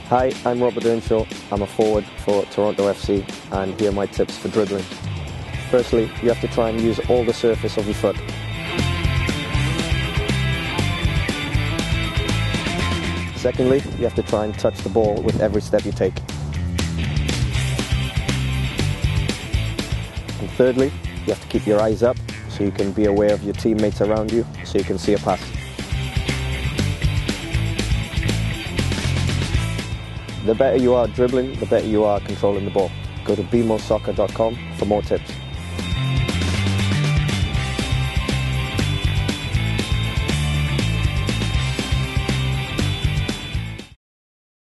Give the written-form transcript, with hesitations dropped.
Hi, I'm Robert Earnshaw. I'm a forward for Toronto FC, and here are my tips for dribbling. Firstly, you have to try and use all the surface of your foot. Secondly, you have to try and touch the ball with every step you take. And thirdly, you have to keep your eyes up so you can be aware of your teammates around you, so you can see a pass. The better you are dribbling, the better you are controlling the ball. Go to bmosoccer.com for more tips.